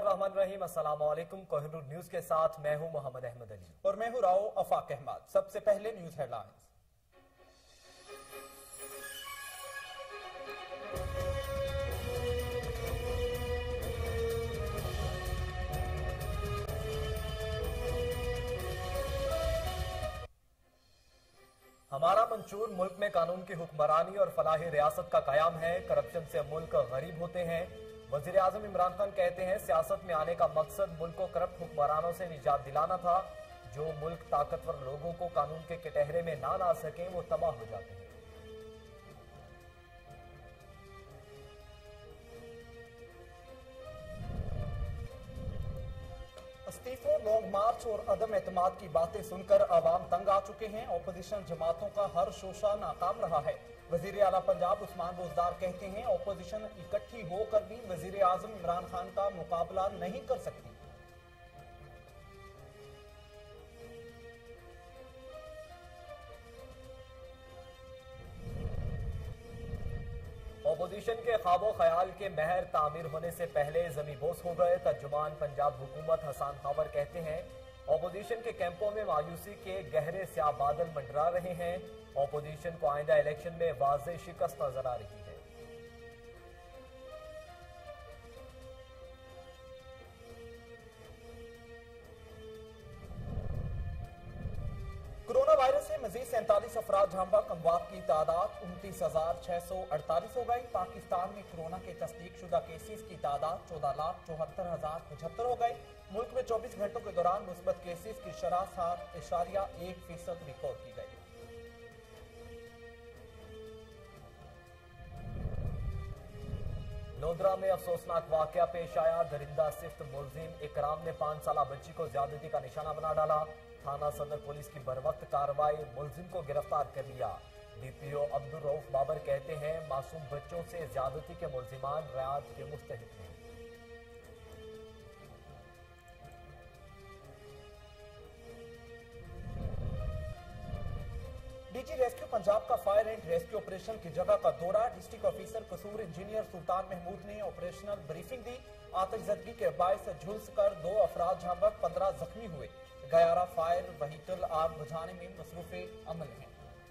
बिस्मिल्लाहिर्रहमानिर्रहीम। अस्सलाम वालेकुम। कोहिनूर न्यूज के साथ मैं हूं मोहम्मद अहमद अली और मैं हूं राव अफाक अहमद। सबसे पहले न्यूज हेडलाइंस। हमारा मंशूर मुल्क में कानून की हुक्मरानी और फलाही रियासत का कयाम है। करप्शन से मुल्क गरीब होते हैं। वजीर आजम इमरान खान कहते हैं सियासत में आने का मकसद मुल्क को करप्ट हुक्मरानों से निजात दिलाना था। जो मुल्क ताकतवर लोगों को कानून के कटहरे में ना ला सके वो तबाह हो जाते हैं। इस्तीफों, लॉन्ग मार्च और अदम एतमाद की बातें सुनकर अवाम तंग आ चुके हैं। ऑपोजिशन जमातों का हर शोशा नाकाम रहा है। वजीर आला पंजाब उस्मान रोजदार कहते हैं ऑपोजिशन इकट्ठी होकर भी वजीर आजम इमरान खान का मुकाबला नहीं कर सकती। ऑपोजिशन के ख्वाबो ख्याल के महर तामीर होने से पहले जमी बोस हो गए। तर्जुमान पंजाब हुकूमत हसन खावर कहते हैं ऑपोजिशन के कैंपों में मायूसी के गहरे स्याह बादल मंडरा रहे हैं। ऑपोजिशन को आइंदा इलेक्शन में वाज़ेह शिकस्त नजर आ रही है। कोरोना वायरस से मजीद 47 अफराद जहां तक अमवात की तादाद 29,648 हो गई। पाकिस्तान में कोरोना के तस्दीक शुदा केसेस की तादाद 14,74,075 हो गई। मुल्क में 24 घंटों के दौरान मुस्बत केसेस की शरह 7.1% रिकॉर्ड की गई। लोधरा में अफसोसनाक वाकया पेश आया। दरिंदा सिफ्त मुलजिम इकराम ने 5 साला बच्ची को ज्यादती का निशाना बना डाला। थाना सदर पुलिस की बरवक्त कार्रवाई, मुलजिम को गिरफ्तार कर लिया। डीपीओ अब्दुल रऊफ बाबर कहते हैं मासूम बच्चों से ज्यादती के मुलजिमान रियाद के मुस्तहिक हैं। डीजी रेस्क्यू पंजाब का फायर एंड रेस्क्यू ऑपरेशन की जगह का दौरा। District officer Kasur engineer Sultan Mahmood ने ऑपरेशनल ब्रीफिंग दी। आतिशज़दगी के बायस झुलस कर 2 अफराद जहां तक 15 जख्मी हुए। गयारा फायर व्हीकल आग बुझाने में मसरूफ अमल है।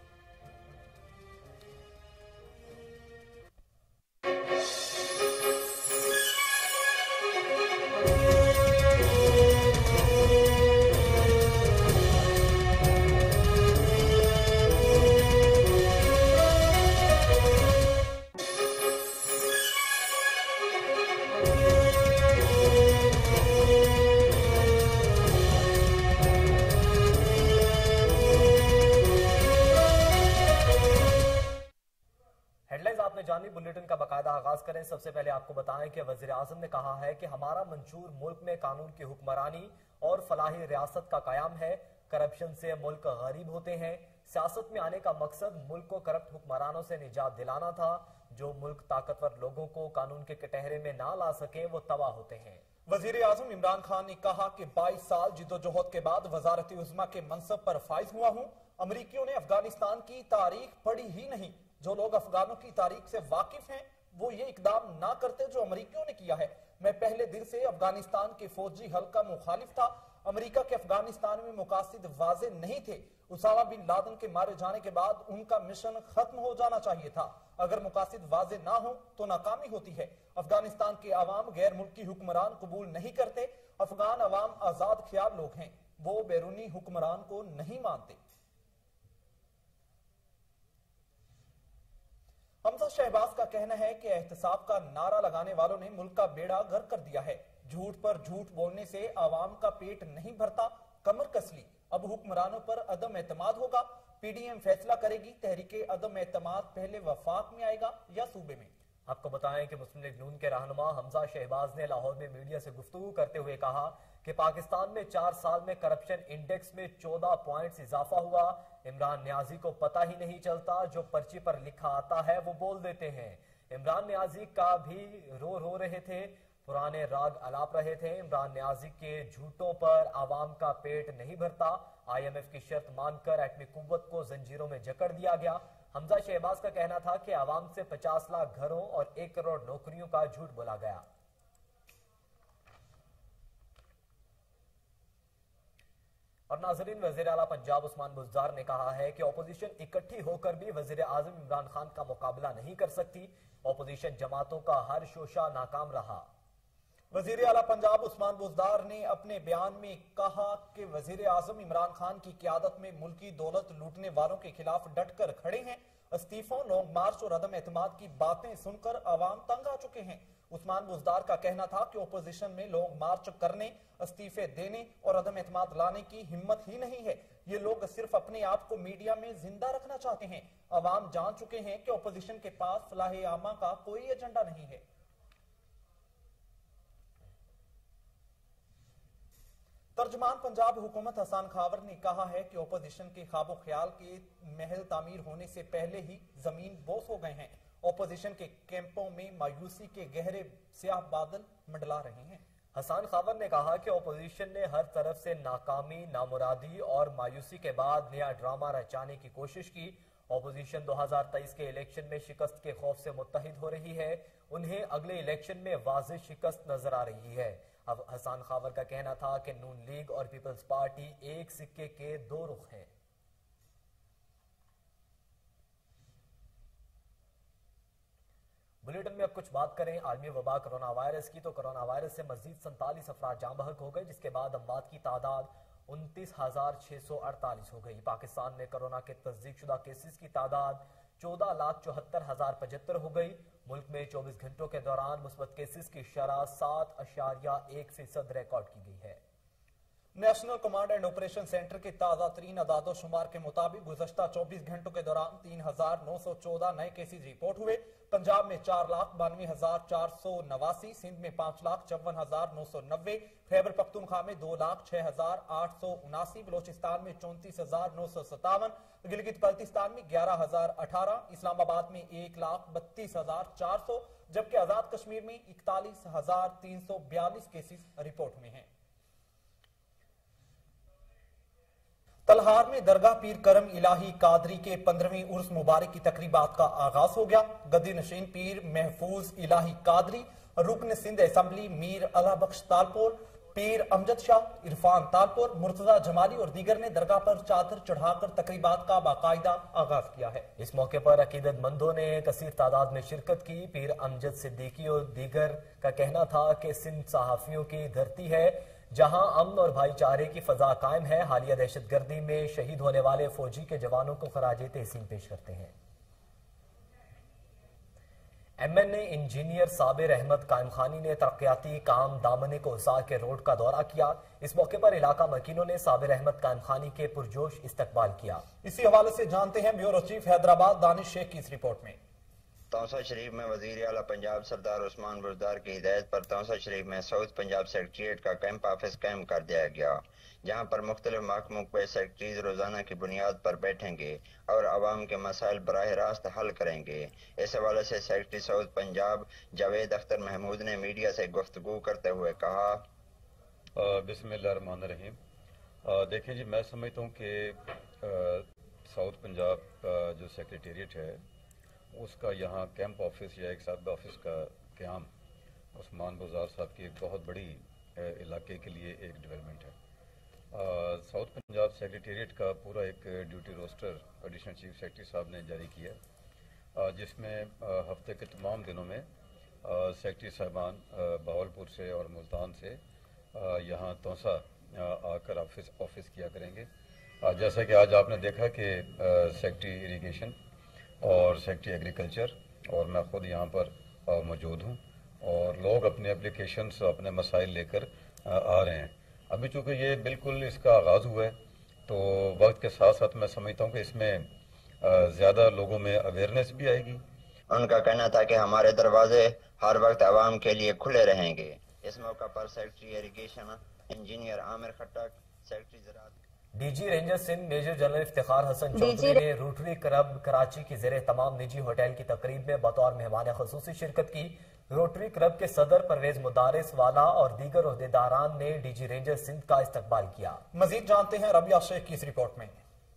बुलेटिन का बाकायदा आगाज करें। सबसे पहले आपको बताएं कि वजीर आजम ने कहा है कि हमारा मंशूर मुल्क में कानून की हुक्मरानी और फलाही रियासत का कयाम है। करप्शन से मुल्क गरीब होते हैं। सियासत में आने का मकसद मुल्क को करप्ट हुक्मरानों से निजात दिलाना था। जो मुल्क ताकतवर लोगों को कानून के कटहरे में ना ला सके वो तबाह होते हैं। वजीर आजम इमरान खान ने कहा कि 22 साल जिद्दोजहद के बाद वजारत उज़्मा के मनसब पर फाइज हुआ हूँ। अमरीकियों ने अफगानिस्तान की तारीख पढ़ी ही नहीं। जो लोग अफगानों की तारीख से वाकिफ हैं वो ये इकदाम ना करते जो अमरीकियों ने किया है। मैं पहले दिन से अफगानिस्तान के फौजी हल का मुखालिफ था। अमरीका के अफगानिस्तान में मुकासिद वाज़े नहीं थे। उसामा बिन लादेन के मारे जाने के बाद उनका मिशन खत्म हो जाना चाहिए था। अगर मुकासिद वाज़े ना हो तो नाकामी होती है। अफगानिस्तान के अवाम गैर मुल्की हुक्मरान कबूल नहीं करते। अफगान अवाम आजाद ख्याल लोग हैं। वो बैरूनी हुक्मरान को नहीं मानते। हमजा शहबाज का कहना है कि एहतसाब का नारा लगाने वालों ने मुल्क का बेड़ा गर्क कर दिया है। झूठ पर झूठ बोलने से आवाम का पेट नहीं भरता। कमर कस ली। अब हुक्मरानों पर अदम एतमाद होगा। पीडीएम फैसला करेगी। तहरीके अदम एतमाद पहले वफाक में आएगा या सूबे में। आपको बताएं कि मुस्लिम लीग नून के रहनुमा हमजा शहबाज ने लाहौर में मीडिया से गुफ्तगू करते हुए कहा कि पाकिस्तान में 4 साल में करप्शन इंडेक्स में 14 पॉइंट्स इजाफा हुआ। इमरान न्याजी को पता ही नहीं चलता। जो पर्ची पर लिखा आता है वो बोल देते हैं। इमरान न्याजी का भी रो रहे थे। पुराने राग अलाप रहे थे। इमरान न्याजी के झूठों पर आवाम का पेट नहीं भरता। IMF की शर्त मानकर एटमी कुव्वत को जंजीरों में जकड़ दिया गया। हमजा शहबाज का कहना था कि आवाम से 50 लाख घरों और 1 करोड़ नौकरियों का झूठ बोला गया। اور ناظرین، وزیر اعلیٰ پنجاب عثمان بزدار نے کہا ہے کہ اپوزیشن اکٹھی ہو کر بھی وزیر اعظم عمران خان کا مقابلہ نہیں کر سکتی۔ اپوزیشن جماعتوں کا ہر شوشہ ناکام رہا۔ وزیر اعلیٰ پنجاب عثمان بزدار نے اپنے بیان میں کہا کہ وزیر اعظم عمران خان کی قیادت میں ملکی دولت لوٹنے والوں کے خلاف ڈٹ کر کھڑے ہیں۔ استعفوں، لانگ مارچ اور عدم اعتماد کی باتیں سن کر عوام تنگ آ چکے ہیں۔ عثمان بزدار کا کہنا تھا کہ اپوزیشن میں لانگ مارچ کرنے، استعفے دینے اور عدم اعتماد لانے کی ہمت ہی نہیں ہے۔ یہ لوگ صرف اپنے آپ کو میڈیا میں زندہ رکھنا چاہتے ہیں۔ عوام جان چکے ہیں کہ اپوزیشن کے پاس فلاح عامہ کا کوئی ایجنڈا نہیں ہے۔ ترجمان پنجاب حکومت حسان خاور نے کہا ہے کہ اپوزیشن کے خواب و خیال کے محل تعمیر ہونے سے پہلے ہی زمین بوس ہو گئے ہیں۔ اپوزیشن کے کیمپوں میں مایوسی کے گہرے سیاہ بادل منڈلا رہے ہیں۔ حسان خاور نے کہا کہ اپوزیشن نے ہر طرف سے ناکامی، نامرادی اور مایوسی کے بعد نیا ڈرامہ رچانے کی کوشش کی۔ اپوزیشن 2023 کے الیکشن میں شکست کے خوف سے متحد ہو رہی ہے۔ انہیں اگلے الیکشن میں واضح شکست نظر آ رہی ہے۔ اب حسان خاور کا کہنا تھا کہ نون لیگ اور پیپلز پارٹی ایک سکے کے دو رخ ہیں۔ بلیٹن میں اب کچھ بات کریں عالمی وبا کرونا وائرس کی، تو کرونا وائرس سے مزید 47 افراد جاں بحق ہو گئے، جس کے بعد اموات کی تعداد 29,648 ہو گئی۔ پاکستان میں کرونا کے تصدیق شدہ کیسز کی تعداد 14,74,075 ہو گئی۔ ملک میں 24 گھنٹوں کے دوران مثبت کیسز کی شرح 7.1% ریکارڈ کی گئی ہے۔ National command and operation centre کے تازہ ترین اعداد و شمار کے مطابق گزشتہ 24 گھنٹوں کے دوران 3,914 نئے کیسز رپورٹ ہوئے۔ پنجاب میں 4,92,489، سندھ میں 5,54,990، خیبر پختونخوا میں 2,06,879، بلوچستان میں 34,957، گلگت بلتستان میں 11,018، اسلام آباد میں 1,32,400، جبکہ آزاد کشمیر میں 41,342 کیسز رپورٹ ہوئے ہیں۔ تلہار میں درگاہ پیر کرم الہی قادری کے 15ویں عرس مبارک کی تقریبات کا آغاز ہو گیا۔ گدی نشین پیر محفوظ الہی قادری، رکن سندھ اسمبلی میر اللہ بخش تالپور، پیر امجد شاہ، عرفان تالپور، مرتضی جمالی اور دیگر نے درگاہ پر چادر چڑھا کر تقریبات کا باقاعدہ آغاز کیا ہے۔ اس موقع پر عقیدت مندوں نے کثیر تعداد میں شرکت کی۔ پیر امجد صدیقی اور دیگر کا کہنا تھا کہ سندھ صحافیوں کی دھرتی ہے، جہاں امن اور بھائی چارے کی فضا قائم ہے۔ حالیہ دہشت گردی میں شہید ہونے والے فوجی کے جوانوں کو خراج تحسین پیش کرتے ہیں۔ M N A engineer Sabir Ahmed Qaim Khani نے ترقیاتی کام دامنے کوہسار کے روڈ کا دورہ کیا۔ اس موقع پر علاقہ مکینوں نے صابر احمد قائم خانی کے پرجوش استقبال کیا۔ اسی حوالے سے جانتے ہیں بیورو چیف حیدرآباد دانش شیخ کی اس رپورٹ میں۔ توسا شریف میں وزیر اعلیٰ پنجاب سردار عثمان بزدار کی ہدایت پر توسا شریف میں ساؤتھ پنجاب سیکریٹریٹ کا کیمپ آفس قائم کر دیا گیا، جہاں پر مختلف محکموں کے سیکریٹریز روزانہ کی بنیاد پر بیٹھیں گے اور عوام کے مسائل براہ راست حل کریں گے۔ اس حوالے سے سیکریٹری ساؤتھ پنجاب جاوید اختر محمود نے میڈیا سے گفتگو کرتے ہوئے کہا، بسم اللہ الرحمن الرحیم۔ دیکھیں جی، میں سمجھتا ہوں کہ ساؤتھ پنجاب جو سیکریٹریٹ ہے اس کا یہاں کیمپ آفس یا ایک سب آفس کا قیام عثمان بزدار صاحب کی ایک بہت بڑی علاقے کے لیے ایک ڈیولپمنٹ ہے۔ ساؤتھ پنجاب سیکریٹریٹ کا پورا ایک duty roster additional chief secretary صاحب نے جاری کیا، جس میں ہفتے کے تمام دنوں میں سیکریٹری صاحبان بہاولپور سے اور ملتان سے یہاں توسا آ کر آفس کیا کریں گے۔ جیسا کہ آج آپ نے دیکھا کہ سیکریٹری اریگیشن اور سیکریٹری ایگریکلچر اور میں خود یہاں پر موجود ہوں، اور لوگ اپنے اپلیکیشنز اپنے مسائل لے کر آ رہے ہیں۔ ابھی چونکہ یہ بالکل اس کا آغاز ہوا ہے، تو وقت کے ساتھ ساتھ میں سمجھتا ہوں کہ اس میں زیادہ لوگوں میں اویئرنیس بھی آئے گی۔ ان کا کہنا تھا کہ ہمارے دروازے ہر وقت عوام کے لیے کھلے رہیں گے۔ اس موقع پر secretary irrigation engineer Aamir Khattak, secretary زراعت D G ranger Sindh major general Iftikhar Hassan Chaudhry نے روٹری کلب کراچی کی زیر تمام نجی ہوٹل کی تقریب میں بطور مہمان خصوصی شرکت کی۔ روٹری کلب کے صدر پرویز مدارس والا اور دیگر عہدیداران نے ڈی جی رینجر سندھ کا استقبال کیا۔ مزید جانتے ہیں ربیہ شیخ کی اس رپورٹ میں۔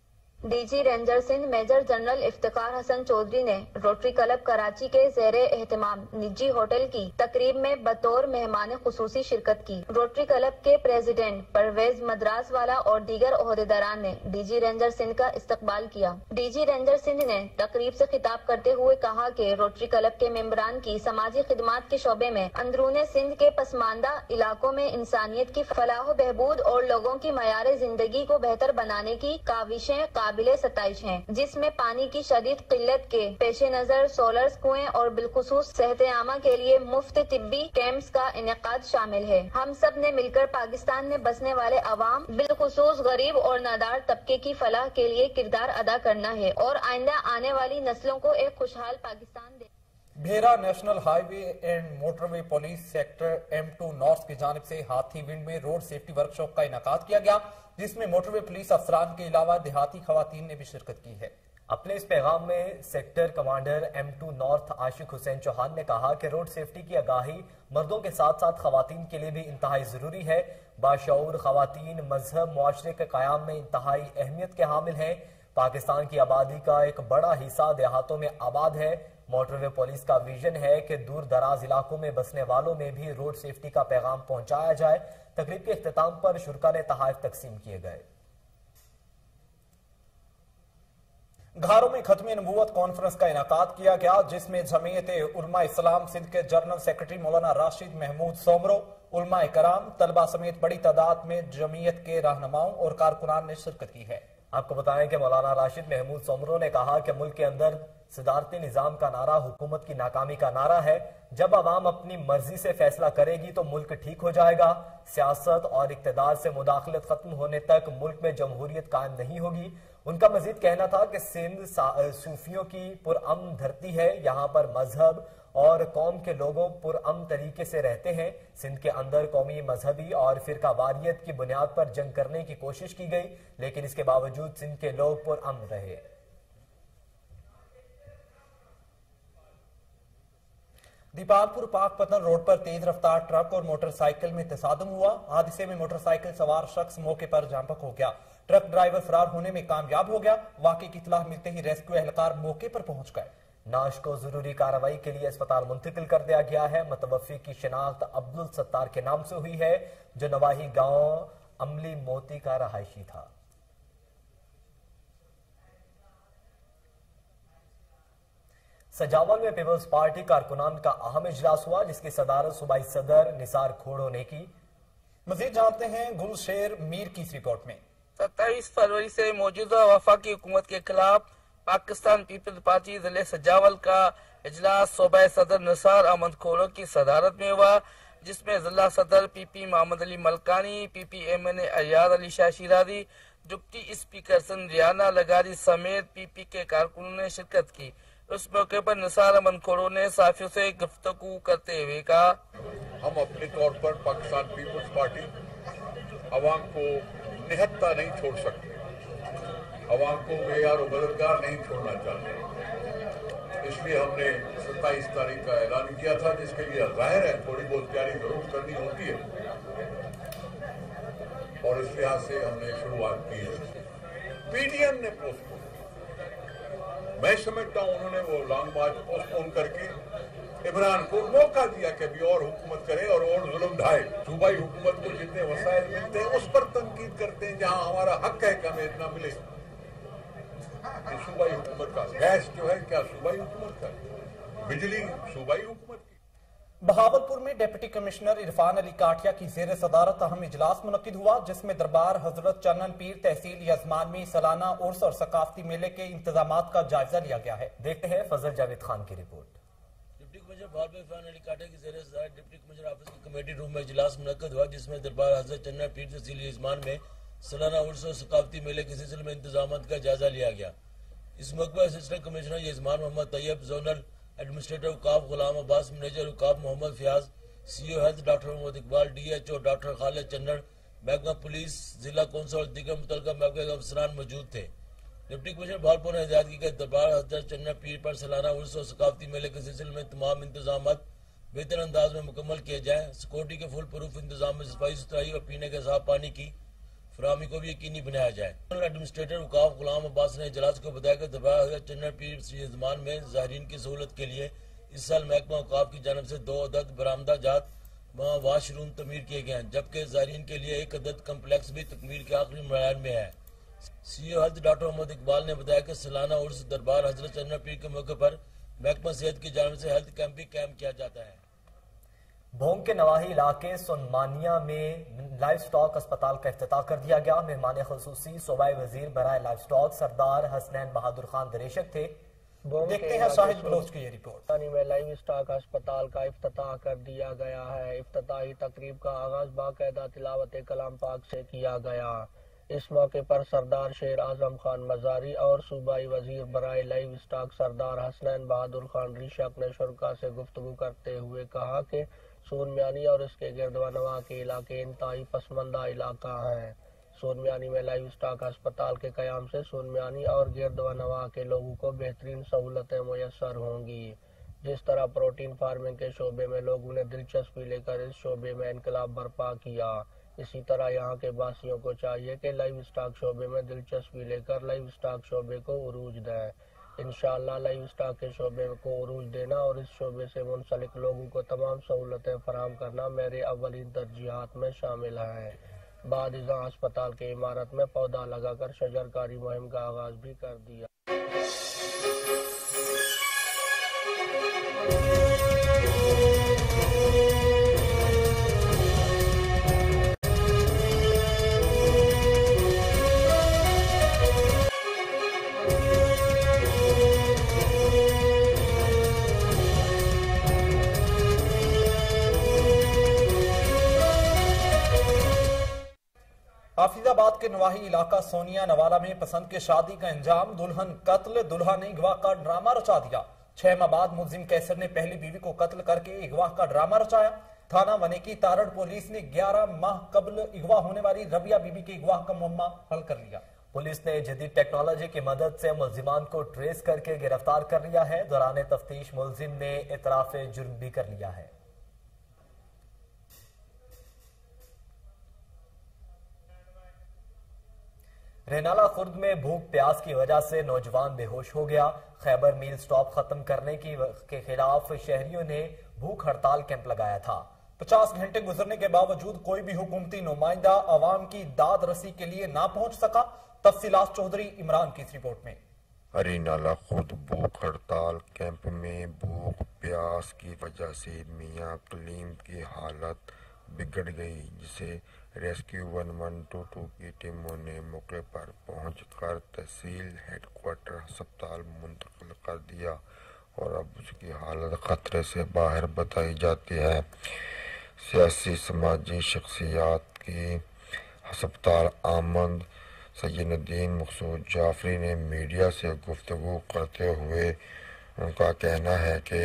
D G ranger Sindh major general Iftikhar Hassan Chaudhry ने रोटरी क्लब कराची के ज़ेरे एहतमाम निजी होटल की तकरीब में बतौर मेहमान खुसूसी शिरकत की। रोटरी क्लब के प्रेसिडेंट परवेज मद्रासवाला और दीगर ओहदेदारान ने डीजी रेंजर सिंध का इस्तकबाल किया। डीजी रेंजर सिंध ने तकरीब से खिताब करते हुए कहा कि रोटरी क्लब के मेंबरान की समाजी खिदमात के शोबे में अंदरूने सिंध के पसमानदा इलाकों में इंसानियत की फलाह बहबूद और लोगों की मयार जिंदगी को बेहतर बनाने की काविशें काबिले सताइश हैं, जिसमें पानी की शदीद किल्लत के पेश नजर सोलर कुएं और बिलखुसूस सेहत आमा के लिए मुफ्त तिब्बी कैंप्स का इनेकाद शामिल है। हम सब ने मिलकर पाकिस्तान में बसने वाले अवाम बिलखुसूस गरीब और नादार तबके की फलाह के लिए किरदार अदा करना है और आइंदा आने वाली नस्लों को एक खुशहाल पाकिस्तान दे। Bhera national highway and motorway police sector M2 north की जानिब से हाथी विंड में रोड सेफ्टी वर्कशॉप का इनेकाद किया गया, जिसमें मोटरवे पुलिस अफसरान के अलावा देहाती खवातीन ने भी शिरकत की है। अपने इस पैगाम में sector commander M2 north Ashiq Hussain Chauhan ने कहा कि रोड सेफ्टी की आगाही मर्दों के साथ साथ खवातीन के लिए भी इंतहाई जरूरी है। बाशऊर खवातीन मजहब मुआशरे के कयाम में इंतहाई अहमियत के हामिल हैं। पाकिस्तान की आबादी का एक बड़ा हिस्सा देहातों में आबाद है। मोटरवे पुलिस का विजन है कि दूर दराज इलाकों में बसने वालों में भी रोड सेफ्टी का पैगाम पहुंचाया जाए। तकरीब के इख्तिताम पर शुरका ने तोहफे तकसीम किए गए। घारों में खत्म नबूवत कॉन्फ्रेंस का इनेकाद किया गया, जिसमें जमीयत उलमा इस्लाम सिंध के जनरल सेक्रेटरी मौलाना राशिद महमूद सोमरो, उलमा कराम, तलबा समेत बड़ी तादाद में जमीयत के रहनुमाओं और कारकुनान ने शिरकत की है। आपको बताएं कि मौलाना राशिद महमूद सोमरो ने कहा कि मुल्क के अंदर सदारती निजाम का नारा हुकूमत की नाकामी का नारा है। जब आवाम अपनी मर्जी से फैसला करेगी तो मुल्क ठीक हो जाएगा। सियासत और इक्तदार से मुदाखलत खत्म होने तक मुल्क में जमहूरियत कायम नहीं होगी। उनका मजीद कहना था कि सिंध सूफियों की पुरअमन धरती है। यहाँ पर मजहब और कौम के लोगों पुरअमन तरीके से रहते हैं। सिंध के अंदर कौमी, मजहबी और फिरका वारियत की बुनियाद पर जंग करने की कोशिश की गई, लेकिन इसके बावजूद सिंध के लोग पुरअमन रहे। दीपालपुर पाकपतन रोड पर तेज रफ्तार ट्रक और मोटरसाइकिल में तसादम हुआ। हादसे में मोटरसाइकिल सवार शख्स मौके पर जांपक हो गया। ट्रक ड्राइवर फरार होने में कामयाब हो गया। वाकई की इत्तला मिलते ही रेस्क्यू एहलकार मौके पर पहुंच गए। नाश को जरूरी कार्रवाई के लिए अस्पताल मुंतकिल कर दिया गया है। मुतवफ़ी की शिनाख्त अब्दुल सत्तार के नाम से हुई है, जो नवाही गांव अमली मोती का रहायशी था। सजावल में पीपल्स पार्टी कारकुनान का अहम इजलास हुआ, जिसकी सदारत सूबाई सदर निसार खोड़ो ने की। मजीद जानते हैं गुलशेर मीर की इस रिपोर्ट में। 27 फरवरी से मौजूदा वफाकी हुकूमत के खिलाफ पाकिस्तान पीपल्स पार्टी जिले सजावल का इजलास सूबाई सदर निसार अहमद खोड़ो की सदारत में हुआ, जिसमें जिला सदर PP Mohammad Ali Malkani, PP MNA Ayaz Ali Shah Shirazi, deputy speaker Sindh Rehana लगारी समेत PP के कारकुनों ने शिरकत की। उस मौके पर निसार अहमद खोड़ो ने साफियों से गुफ्तगू करते हुए कहा, हम अपने तौर पर पाकिस्तान पीपल्स पार्टी अवाम को निहत्ता नहीं छोड़ सकते, अवाम को बेयार और मददगार नहीं छोड़ना चाहते। इसलिए हमने 27 तारीख का ऐलान किया था, जिसके लिए जाहिर है थोड़ी बहुत तैयारी जरूर करनी होती है और इस लिहाज से हमने शुरुआत की है। PDM ने पोस्टपोन, मैं समझता हूं उन्होंने वो लॉन्ग मार्च पोस्टपोन करके इमरान को मौका दिया कि अभी और हुकूमत करे और जुल्म ढाए। सूबाई हुकूमत को जितने वसाइल मिलते हैं उस पर तनकीद करते हैं, जहां हमारा हक है कि हमें इतना मिले। सूबाई हुकूमत का गैस जो है क्या सूबाई हुकूमत का, बिजली सूबाई हुकूमत की। बहावलपुर में डिप्टी कमिश्नर इरफान अली काठिया की ज़ेर सदारत अहम इजलास मुनक्किद हुआ, जिसमें दरबार हजरत चन्नन पीर तहसील यजमान में सालाना उर्स और सकाफती मेले के इंतजामात का जायजा लिया गया है। देखते हैं फजल जावेद खान की report. Deputy commissioner Bahawalpur Irfan Ali Kathia की ज़ेर सदारत डिप्टी कमिश्नर ऑफिस की कमेटी रूम में इजलास मुनक्किद हुआ, जिसमें दरबार हजरत चन्नन पीर तहसील यजमान में सालाना उर्स और सकाफती मेले के सिलसिले में इंतजामात का जायजा लिया गया। इस मौके पर assistant commissioner Yazman Mohammad Tayyab, zonal administrator उकाब गुलाम अब्बास, मैनेजर उकाब Mohammad Fayyaz, CO health doctor Mohammad Iqbal, DHO doctor Khalid Channar, महकमा पुलिस, जिला कौंसल और दीगर मुतल्लिका महकमे के अफसरान मौजूद थे। डिप्टी कमिश्नर बहावलपुर ने हिदायत की कि दरबार हजरत चन्नन पीर पर सालाना उर्स और सकाफती मेले के सिलसिले में तमाम इंतजाम बेहतर अंदाज में मुकम्मल किए जाएँ। सिक्योरिटी के फुल प्रूफ इंतजाम में सफाई सुथराई और पीने के साफ पानी की फराहमी को भी यकीनी बनाया जाए। एडमिनिस्ट्रेटर वकाफ गुलाम अब्बास ने इजलास को बताया कि दरबार हज़रत चन्ना पीर ज़मान में ज़ाहिरीन की सहूलत के लिए इस साल महकमा वकाफ की जानब से 2 अदद बरामदा जात वाशरूम तमीर किए गए हैं, जबकि ज़ाहिरीन के लिए 1 अदद कम्प्लेक्स भी तकमील के आखिरी मराहल में है। CEO health doctor Mohammad Iqbal ने बताया कि सालाना उर्स दरबार हज़रत चन्ना पीर के मौके पर महकमा सेहत की जानब से हेल्थ कैंप भी कैम्प किया जाता है। भोंग के नवाही इलाके सुनमानिया में लाइव स्टॉक अस्पताल का इफ्तिताह कर दिया गया। मेहमान खुसूसी सूबाई वजीर बराए लाइव स्टॉक सरदार हसनैन बहादुर खान दरेशक थे। देखते हैं शाहिद बलोच की ये रिपोर्ट। में लाइव स्टॉक अस्पताल का इफ्तिताह कर दिया गया है। इफ्तिताही तकरीब का आगाज बाकायदा तिलावत कलाम पाक से किया गया। इस मौके पर सरदार शेर आजम खान मजारी और सूबाई वजीर बराए लाइव स्टॉक सरदार हसनैन बहादुर खान रिशक ने शुरका से गुफ्तगू करते हुए कहा कि सोन मियानी और इसके गिरद व नवाह के इलाके इंतहाई पसमंदा इलाका है। सोन मियानी में लाइव स्टॉक अस्पताल के क़याम से सोन मियानी और गिरद व नवाह के लोगों को बेहतरीन सहूलतें मुयस्सर होंगी। जिस तरह प्रोटीन फार्मिंग के शोबे में लोगों ने दिलचस्पी लेकर इस शोबे में इनकलाब बर्पा किया, इसी तरह यहाँ के बासियों को चाहिए कि लाइव स्टॉक शोबे में दिलचस्पी लेकर लाइव स्टॉक शोबे को उरूज दें। इंशाअल्लाह लाइव स्टॉक के शोबे को उरूज देना और इस शोबे से मुंसलिक लोगों को तमाम सहूलतें फराहम करना मेरे अव्वलीन तरजीहात में शामिल है। बाद इज़ा अस्पताल के इमारत में पौधा लगाकर शजरकारी मुहिम का आगाज भी कर दिया। हाफिजाबाद के नवाही इलाका सोनिया नवाला में पसंद के शादी का अंजाम दुल्हन कत्ल, दुल्हा ने अगवा का ड्रामा रचा दिया। 6 माह बाद मुलजिम कैसर ने पहली बीवी को कत्ल करके अगवा का ड्रामा रचाया। थाना वनेकी तारड़ पुलिस ने 11 माह कबल अगवा होने वाली रबिया बीबी के अगवा का मुअम्मा हल कर लिया। पुलिस ने जदीद टेक्नोलॉजी की मदद से मुलजिमान को ट्रेस करके गिरफ्तार कर लिया है। दौरान तफ्तीश मुलजिम ने इतराफ जुर्म भी कर लिया है। रेनाला खुर्द में भूख प्यास की वजह से नौजवान बेहोश हो गया। खैबर मील स्टॉप खत्म करने के खिलाफ शहरियों ने भूख हड़ताल कैंप लगाया था। 50 घंटे गुजरने के बावजूद कोई भी हुकूमती नुमाइंदा अवाम की दाद रसी के लिए ना पहुंच सका। तफसीलात चौधरी इमरान की इस रिपोर्ट में। रेनाला खुर्द भूख हड़ताल कैंप में भूख प्यास की वजह से मियां कलीम की हालत बिगड़ गई, जिसे रेस्क्यू 1122 की टीमों ने मौके पर पहुंचकर तहसील हेडक्वार्टर अस्पताल मुंतकिल कर दिया और अब उसकी हालत खतरे से बाहर बताई जाती है। सियासी समाजी शख्सियात की अस्पताल आमद सैयदुद्दीन मकसूद जाफरी ने मीडिया से गुफ्तगू करते हुए उनका कहना है कि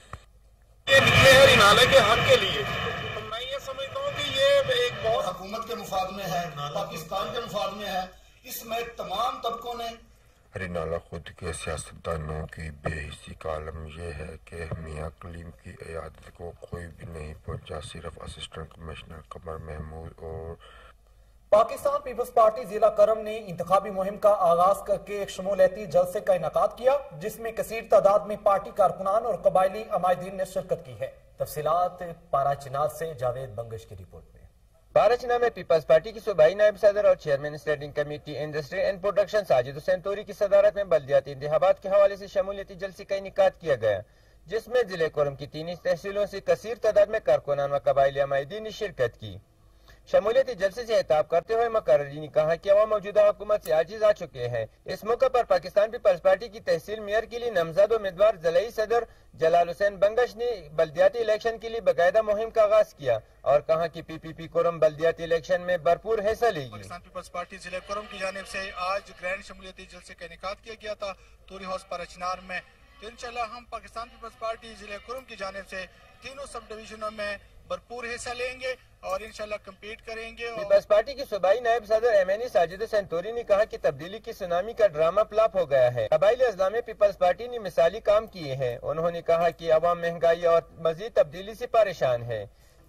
नाले के हक के लिए मैं ये समझता हूँ कि ये एक बहुत हुकूमत के मुफाद में है, पाकिस्तान के मुफाद में है। इसमें तमाम तबकों ने रेनाला खुद के सियासतदानों की बेहिसी का आलम यह है कि मियां कलीम की इयादत को कोई भी नहीं पहुंचा। सिर्फ असिस्टेंट कमिश्नर कमर महमूद और पाकिस्तान पीपल्स पार्टी जिला करम ने इंतखाबी मुहिम का आगाज करके एक शमूलियती जलसे का इनेकाद किया, जिसमें कसीर तादाद में पार्टी कारकुनान और कबायली अमायदीन ने शिरकत की है। तफसीलात पाराचिनार से जावेद बंगश की रिपोर्ट में। पाराचिना में पीपल्स पार्टी की सूबाई नायब सदर और chairman standing committee industry and production Sajid Hussain Turi की सदारत में बल्दियाती इंतखाबात के हवाले से शमूलियती जलसे का इनेकाद किया गया, जिसमें जिले कोरम की 3 तहसीलों से कसीर तादाद में कारकुनान व कबायली अमायदीन ने शिरकत की। शमूलियती जलसे से खिताब करते हुए मुकर्ररीन ने कहा कि अवाम मौजूदा हुकूमत से आजिज आ चुके हैं। इस मौके पर पाकिस्तान पीपल्स पार्टी की तहसील मेयर के लिए नामजद उम्मीदवार जिलाई सदर जलाल हुसैन बंगश ने बल्दियाती इलेक्शन के लिए बाकायदा मुहिम का आगाज किया और कहा कि पीपीपी कोरम बल्दियाती इलेक्शन में भरपूर हिस्सा लेगी। पाकिस्तान पीपल्स पार्टी जिला कोरम की जानिब से आज ग्रैंड शमूलियती जलसे का इनेकाद किया गया था तोरी हाउस पाराचिनार में। तो इंशाल्लाह हम पाकिस्तान पीपल्स पार्टी जिला कोरम की जानिब से तीनों सब डिवीजनों में भरपूर हिस्सा लेंगे और इंशाल्लाह कम्पीट करेंगे। पीपल्स पार्टी की सूबाई नायब सदर एमएनई साजिद हुसैन तोरी ने कहा कि तब्दीली की सुनामी का ड्रामा फ्लॉप हो गया है। कबायली अजला में पीपल्स पार्टी ने मिसाली काम किए हैं। उन्होंने कहा कि अवाम महंगाई और मजीद तब्दीली से परेशान है।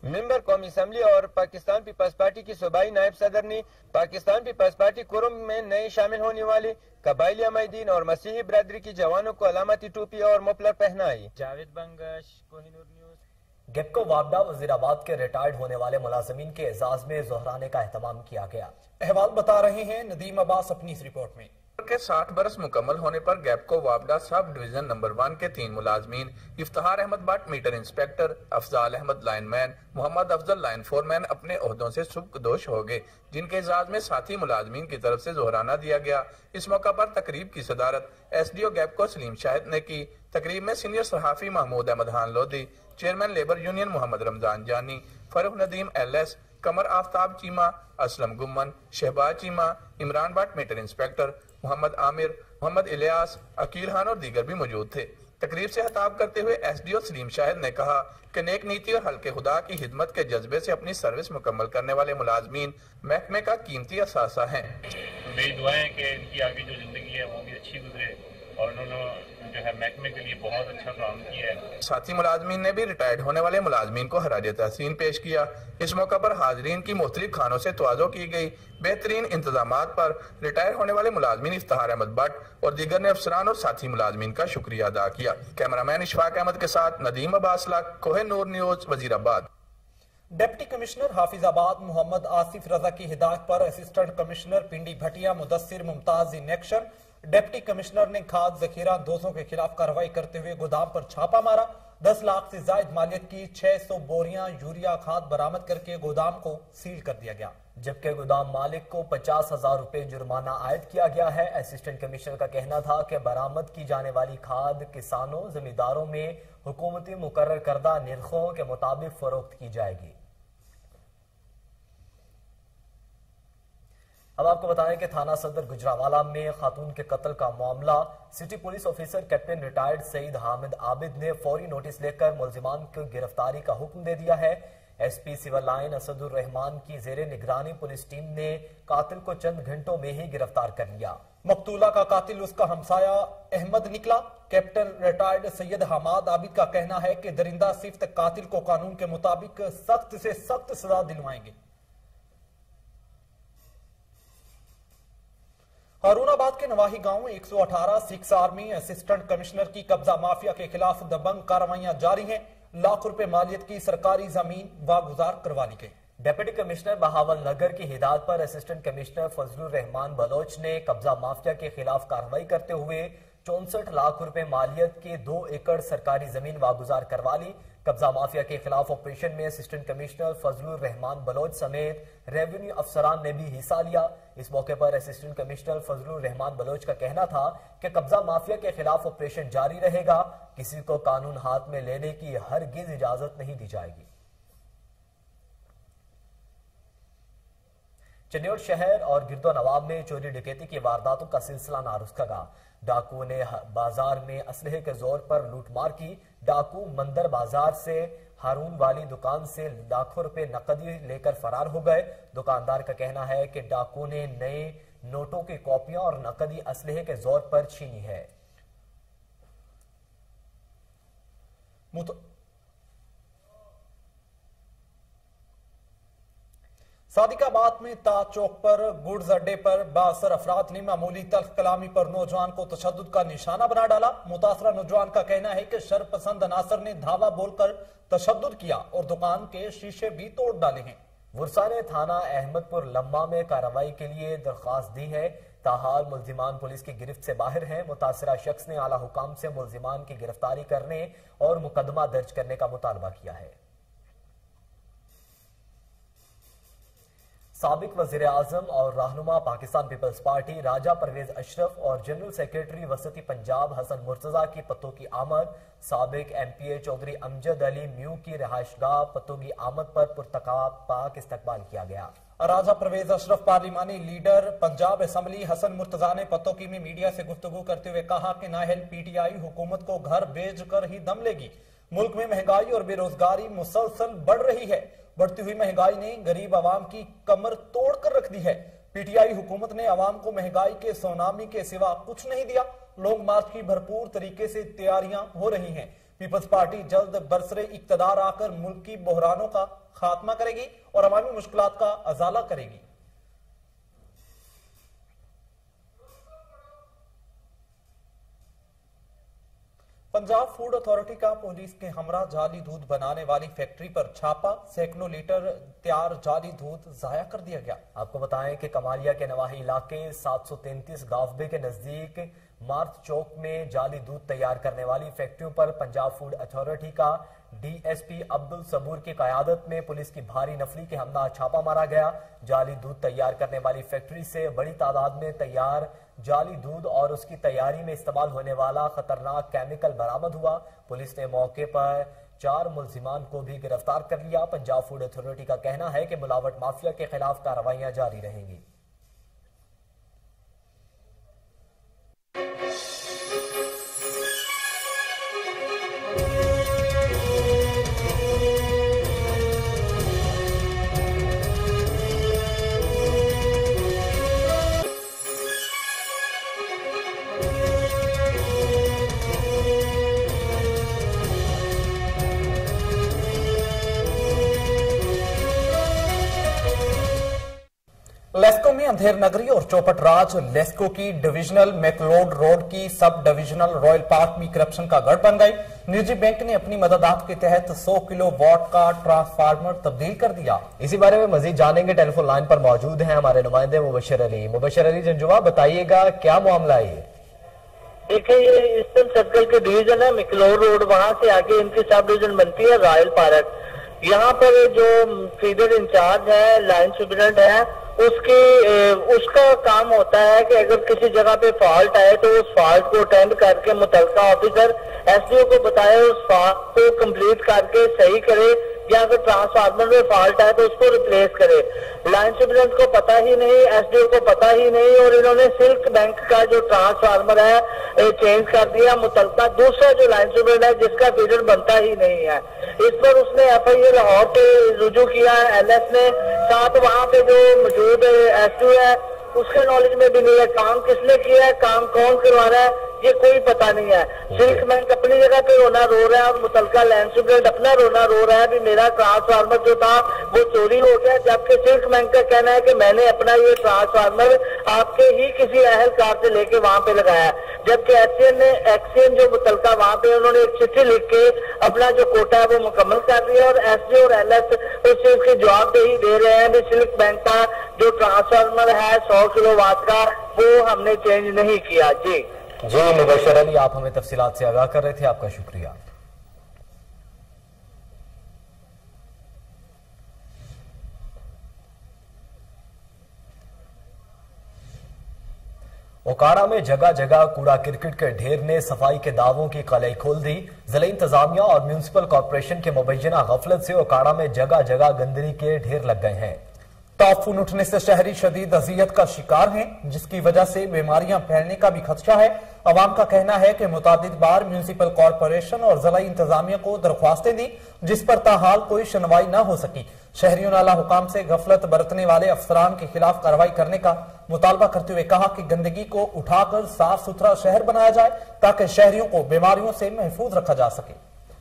ممبر قومی اسمبلی اور پاکستان پیپلز پارٹی کی صوبائی نائب صدر نے پاکستان پیپلز پارٹی کرم میں نئے شامل ہونے والے قبائلی عمائدین اور مسیحی برادری کی جوانوں کو علامتی ٹوپی اور مفلر پہنائی۔ جاوید بنگش، کوہ نور نیوز۔ گیپکو وابڈا وزیر آباد کے ریٹائرڈ ہونے والے ملازمین کے اعزاز میں ظہرانے کا اہتمام کیا گیا۔ احوال بتا رہے ہیں ندیم عباس اپنی اس رپورٹ میں۔ کے 60 برس مکمل ہونے پر گیپکو وابڈا سب ڈویژن نمبر 1 کے 3 ملازمین Iftikhar Ahmed Butt meter inspector, Afzaal Ahmed lineman, Muhammad Afzal line foreman اپنے عہدوں سے سبکدوش ہو گئے، جن کے اعزاز میں ساتھی ملازمین کی طرف سے ظہرانہ دیا گیا۔ اس موقع پر تقریب کی صدارت ایس ڈی او گیپکو سلیم شاہد نے کی۔ تقریب میں سینئر صحافی Mahmood Ahmed Khan Lodhi, chairman labour union Muhammad Ramzan Jani, Farrukh Nadeem L S, Qamar Aftab Cheema, Aslam Gumman, Shahbaz Cheema, Imran Butt meter inspector, Muhammad Aamir, Muhammad Ilyas, Aqeel Khan اور دیگر بھی موجود تھے۔ تقریب سے خطاب کرتے ہوئے ایس ڈی او سلیم شاہد نے کہا کہ نیک نیتی اور حلقے خدا کی خدمت کے جذبے سے اپنی سروس مکمل کرنے والے ملازمین محکمے کا قیمتی اثاثہ ہیں۔ میری دعائیں کہ ان کی آگے جو زندگی ہے وہ بھی اچھی گزرے اور انہوں نے جو ہے محکمے کے لیے بہت اچھا کام کیا ہے۔ ساتھی ملازمین نے بھی ریٹائرڈ ہونے والے ملازمین کو خراج تحسین پیش کیا۔ اس موقع پر حاضرین کی مختلف خانوں سے تواضع کی گئی۔ بہترین انتظامات پر ریٹائر ہونے والے ملازمین افتخار احمد بٹ اور دیگر نے افسران اور ساتھی ملازمین کا شکریہ ادا کیا۔ کیمرامین اشفاق احمد کے ساتھ ندیم عباس لاکھ، کوہ نور نیوز، وزیر آباد۔ ڈپٹی کمشنر حافظ آباد محمد آصف رضا کی ہدایت پر اسسٹنٹ کمشنر پنڈی بھٹیا Mudassar Mumtaz in action. Deputy commissioner نے کھاد ذخیرہ اندوزوں کے خلاف کارروائی کرتے ہوئے گودام پر چھاپا مارا۔ 10 لاکھ سے زائد مالیت کی 600 بوریاں یوریا کھاد برآمد کر کے گودام کو سیل کر دیا گیا، جبکہ گودام مالک کو 50,000 روپے جرمانہ عائد کیا گیا ہے۔ اسسٹنٹ کمشنر کا کہنا تھا کہ برآمد کی جانے والی کھاد کسانوں زمینداروں میں حکومتی مقرر کردہ نرخوں کے مطابق فروخت کی جائے گی۔ اب آپ کو بتائیں کہ تھانہ صدر گجرانوالہ میں خاتون کے قتل کا معاملہ city police officer captain retired Saeed Hamid Abid نے فوری نوٹس لے کر ملزمان کی گرفتاری کا حکم دے دیا ہے۔ S P civil line Asad ur Rehman کی زیر نگرانی پولیس ٹیم نے قاتل کو چند گھنٹوں میں ہی گرفتار کر لیا۔ مقتولہ کا قاتل اس کا ہمسایہ احمد نکلا۔ کیپٹن ریٹائرڈ سید حامد عابد کا کہنا ہے کہ درندہ صفت قاتل کو قانون کے مطابق سخت سے سخت سزا دلوائیں گے۔ ہارون آباد کے نواحی گاؤں 118 سکس آرمی اسسٹنٹ کمشنر کی قبضہ مافیا کے خلاف دبنگ کارروائیاں جاری ہیں۔ لاکھ روپے مالیت کی سرکاری زمین واگزار کروا لی گئی۔ ڈپٹی کمشنر بہاول نگر کی ہدایت پر اسسٹنٹ کمشنر فضل الرحمان بلوچ نے قبضہ مافیا کے خلاف کارروائی کرتے ہوئے 64 لاکھ روپے مالیت کے 2 ایکڑ سرکاری زمین واگزار کروا لی۔ قبضہ مافیا کے خلاف آپریشن میں اسسٹنٹ کمشنر فضل الرحمان بلوچ سمیت ریونیو افسران نے بھی حصہ لیا۔ اس موقع پر اسسٹنٹ کمشنر فضل الرحمان بلوچ کا کہنا تھا کہ قبضہ مافیا کے خلاف آپریشن جاری رہے گا، کسی کو قانون ہاتھ میں لینے کی ہرگز اجازت نہیں دی جائے گی۔ چنیوٹ شہر اور گرد و نواح میں چوری ڈکیتی کی وارداتوں کا سلسلہ نہ رکا۔ ڈاکو نے بازار میں اسلحے کے زور پر لوٹ مار کی۔ ڈاکو مندر بازار سے ہارون والی دکان سے لاکھوں روپے نقدی لے کر فرار ہو گئے۔ دکاندار کا کہنا ہے کہ ڈاکو نے نئے نوٹوں کی کاپیاں اور نقدی اسلحے کے زور پر چھینی ہے۔ صادق آباد میں تاج چوک پر گڈز اڈے پر بااثر افراد نے معمولی تلخ کلامی پر نوجوان کو تشدد کا نشانہ بنا ڈالا۔ متاثرہ نوجوان کا کہنا ہے کہ شر پسند عناصر نے دھاوا بول کر تشدد کیا اور دکان کے شیشے بھی توڑ ڈالے ہیں۔ ورثا نے تھانہ احمد پور لمبا میں کارروائی کے لیے درخواست دی ہے، تاحال ملزمان پولیس کی گرفت سے باہر ہیں۔ متاثرہ شخص نے اعلیٰ حکام سے ملزمان کی گرفتاری کرنے اور مقدمہ درج کرنے کا مطالبہ کیا ہے۔ سابق وزیر اعظم اور رہنما پاکستان پیپلز پارٹی راجہ پرویز اشرف اور جنرل سیکریٹری وسطی پنجاب حسن مرتضیٰ کی پتوں کی آمد۔ سابق ایم پی اے چودھری امجد علی میو کی رہائش گاہ پتوں کی آمد پر پرتقاب پاک استقبال کیا گیا۔ راجہ پرویز اشرف پارلیمانی لیڈر پنجاب اسمبلی حسن مرتضیٰ نے پتوکی میں میڈیا سے گفتگو کرتے ہوئے کہا کہ نااہل پی ٹی آئی حکومت کو گھر بھیج کر ہی دم لے گی۔ ملک میں مہنگائی اور بے روزگاری مسلسل بڑھ رہی ہے۔ بڑھتی ہوئی مہنگائی نے غریب عوام کی کمر توڑ کر رکھ دی ہے۔ پی ٹی آئی حکومت نے عوام کو مہنگائی کے سونامی کے سوا کچھ نہیں دیا۔ لانگ مارچ کی بھرپور طریقے سے تیاریاں ہو رہی ہیں۔ پیپلز پارٹی جلد برسر اقتدار آ کر ملکی بحرانوں کا خاتمہ کرے گی اور عوامی مشکلات کا ازالہ کرے گی۔ پنجاب فوڈ اتھارٹی کا پولیس کے ہمراہ جعلی دودھ بنانے والی فیکٹری پر چھاپا، سینکڑوں لیٹر تیار جعلی دودھ ضائع کر دیا گیا۔ آپ کو بتائیں کہ کمالیہ کے نواحی علاقے 733 گاوبے کے نزدیک مارت چوک میں جعلی دودھ تیار کرنے والی فیکٹریوں پر پنجاب فوڈ اتھارٹی کا D S P Abdus Saboor کی قیادت میں پولیس کی بھاری نفری کے ہمراہ چھاپا مارا گیا۔ جعلی دودھ تیار کرنے والی فیکٹری سے بڑی تعداد میں تیار جعلی دودھ اور اس کی تیاری میں استعمال ہونے والا خطرناک کیمیکل برآمد ہوا۔ پولیس نے موقع پر 4 ملزمان کو بھی گرفتار کر لیا۔ پنجاب فوڈ اتھارٹی کا کہنا ہے کہ ملاوٹ مافیا کے خلاف کارروائیاں جاری رہیں گی۔ لیسکو میں اندھیر نگری اور چوپٹ راج لیسکو کی ڈویژنل میکلوڈ روڈ کی سب ڈویژنل رائل پارک بھی کرپشن کا گڑھ بن گئی۔ نجی بینک نے اپنی مددات کے تحت 100 کلو واٹ کا ٹرانسفارمر تبدیل کر دیا۔ اسی بارے میں مزید جانیں گے، ٹیلی فون لائن پر موجود ہیں ہمارے نمائندے مبشر علی۔ مبشر علی جنجوا، بتائیے گا کیا معاملہ ہے؟ دیکھیں، یہ ایسٹرن سرکل کے ڈویژن ہے میکلوڈ روڈ، وہاں سے آگے ان کی سب ڈویژن بنتی ہے رائل پارک۔ یہاں پر جو فیڈر انچارج ہے، لائن سپرنٹینڈنٹ ہے، اس کا کام ہوتا ہے کہ اگر کسی جگہ پہ فالٹ آئے تو اس فالٹ کو اٹینڈ کر کے متعلقہ آفیسر ایس ڈی او کو بتائے، اس فالٹ کو کمپلیٹ کر کے صحیح کرے، یا اگر ٹرانسفارمر میں فالٹ آئے تو اس کو ریپلیس کرے۔ لائن سپرنٹینڈنٹ کو پتا ہی نہیں، ایس ڈی او کو پتا ہی نہیں، اور انہوں نے سلک بینک کا جو ٹرانسفارمر ہے چینج کر دیا۔ متعلقہ دوسرا جو لائن سپرنٹینڈنٹ ہے جس کا فیڈر بنتا ہی نہیں ہے، اس پر اس نے ایف آئی اے لاہور سے رجوع کیا ہے ایل ایس نے، ساتھ وہاں پہ جو موجود ایس ٹو ہے اس کے نالج میں بھی نہیں ہے، کام کس نے کیا ہے، کام کون کروا رہا ہے، یہ کوئی پتہ نہیں ہے۔ سلک بینک اپنی جگہ پہ رونا رو رہا ہے اور متعلقہ لینڈ سپرنٹینڈنٹ اپنا رونا رو رہا ہے بھی میرا ٹرانسفارمر جو تھا وہ چوری ہو گیا، جبکہ سلک بینک کا کہنا ہے کہ میں نے اپنا یہ ٹرانسفارمر آپ کے ہی کسی اہلکار سے لے کے وہاں پہ لگایا ہے، جبکہ ایکسین جو متعلقہ وہاں پہ انہوں نے ایک چٹھی لکھ کے اپنا جو کوٹا ہے وہ مکمل کر دیا، اور ایس ڈی اور ایل ایس اس چیز کی جواب دہی دے رہے ہیں بھی سلک بینک کا جو ٹرانسفارمر ہے 100 کلو واٹ کا وہ ہم نے چینج نہیں کیا۔ جی مبشر علی، آپ ہمیں تفصیلات سے آگاہ کر رہے تھے، آپ کا شکریہ۔ اوکاڑا میں جگہ جگہ کوڑا کرکٹ کے ڈھیر نے صفائی کے دعووں کی قلعی کھول دی۔ ضلع انتظامیہ اور میونسپل کارپوریشن کے مبینہ غفلت سے اوکاڑا میں جگہ جگہ گندگی کے ڈھیر لگ گئے ہیں۔ طاعون اٹھنے سے شہری شدید اذیت کا شکار ہیں، جس کی وجہ سے بیماریاں پھیلنے کا بھی خدشہ ہے۔ عوام کا کہنا ہے کہ متعدد بار میونسپل کارپوریشن اور ضلعی انتظامیہ کو درخواستیں دی، جس پر تاحال کوئی سنوائی نہ ہو سکی۔ شہریوں نے اعلیٰ حکام سے غفلت برتنے والے افسران کے خلاف کارروائی کرنے کا مطالبہ کرتے ہوئے کہا کہ گندگی کو اٹھا کر صاف ستھرا شہر بنایا جائے تاکہ شہریوں کو بیماریوں سے محفوظ رکھا جا سکے۔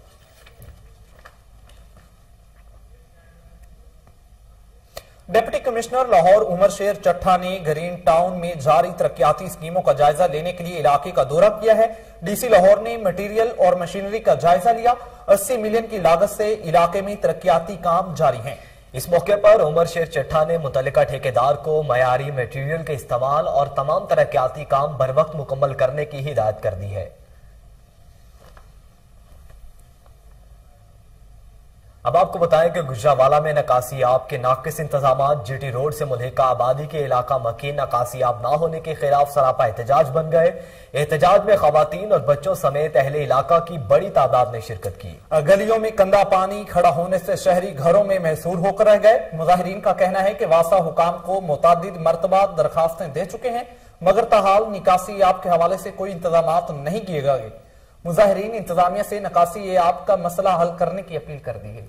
ڈپٹی کمشنر لاہور عمر شیر چٹھا نے گرین ٹاؤن میں جاری ترقیاتی اسکیموں کا جائزہ لینے کے لیے علاقے کا دورہ کیا ہے۔ ڈی سی لاہور نے مٹیریل اور مشینری کا جائزہ لیا۔ 80 ملین کی لاگت سے علاقے میں ترقیاتی کام جاری ہیں۔ اس موقع پر عمر شیر چٹھا نے متعلقہ ٹھیکیدار کو معیاری مٹیریل کے استعمال اور تمام ترقیاتی کام بر وقت مکمل کرنے کی ہدایت کر دی ہے۔ اب آپ کو بتائیں کہ گجرانوالہ میں نکاسی آب کے ناقص انتظامات جی ٹی روڈ سے ملحقہ آبادی کے علاقہ مکین نکاسی آب نہ ہونے کے خلاف سراپا احتجاج بن گئے۔ احتجاج میں خواتین اور بچوں سمیت اہل علاقہ کی بڑی تعداد نے شرکت کی۔ گلیوں میں گندا پانی کھڑا ہونے سے شہری گھروں میں محصور ہو کر رہ گئے۔ مظاہرین کا کہنا ہے کہ واسطہ حکام کو متعدد مرتبہ درخواستیں دے چکے ہیں، مگر تاحال نکاسی آب کے حوالے سے کوئی انتظامات نہیں کیے گئے۔ مظاہرین انتظامیہ سے نکاسی آب کا مسئلہ حل کرنے کی اپیل کر دی گئی۔